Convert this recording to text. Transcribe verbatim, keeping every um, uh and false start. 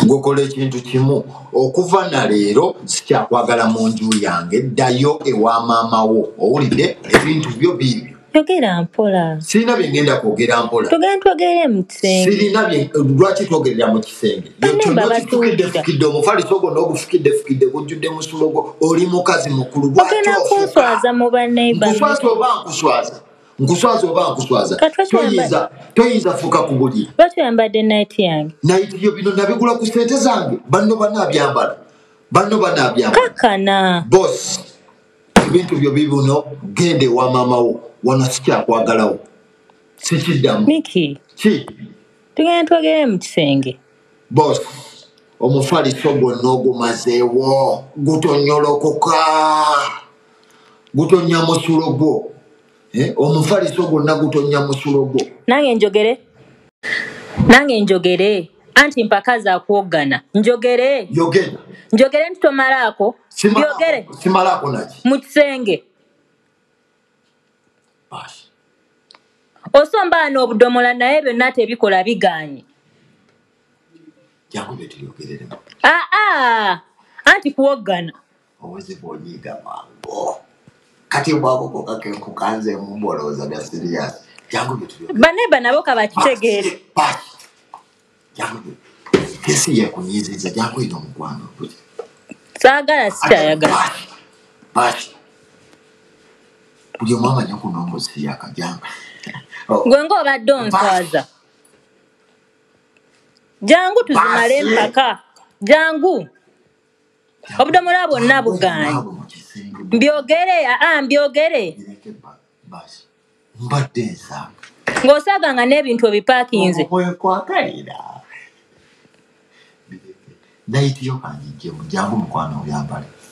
Gokole ekintu kimu okuva na leero sikyakwagala mu nju yange ddayo ewa maama wo owulidde ebintu byo bibyo yogera mpola sirina bye ngenda kwogera mpola tugenda twogere mu kisenge sirina bye lwaki twogerera mu kisenge kyonnakifukidde fukidde omufaliso gwo n'ogufukidde fukidde gujjudde musulogo oli mukazi mukulu lwaki kunswaza mu baneiba nkuswaza oba nkuswaza nkuswaza oba nkuswaza toyinza toyinza fuka ku buli lwaki oyambadde naiti yange naiti yo bino nabigula ku ssente zange banno banaabyambala banno banaabyambala kakana boss ebintu byo bibuno gende wa maama wo wano sikyakwagalawo sikiddamu Miki ki tugenda twogere mu kisenge boss omufaliso gwonna ogumazeewo gutonyolokoka gutonya musulo gwo eh? omufaliso gwonna gutonya musulo gwo nange njogere nange njogere anti mpaka za kuogana njogere yogera njogere ntutomalaako njogere simalaako naki mu kisenge basi osombaana obudomola naye byonna tebikola biganye jangu byetuyogereremu aa anti kuwogana obuzibu onyiiga mango kati bwakoko kakenkukanze mumbolooza bya siriyasi jangu byetuyogeremu baneba nabo kabakitegeere jangu kesi yekunyiiziza jangu ino omukwano saagala sikyayagala basi buli omu amanya kunongosi yakajanga gwe ng'obadde onswaza jangu tuzimale mpaka jangu obudomola bwonna buganye mbyogere aa mbyogere mbadde nsanga ng'osaaganga n'ebintu ebipaakinze bwekwakalira naitiyo kanjijjemu jangu mukwano oyambale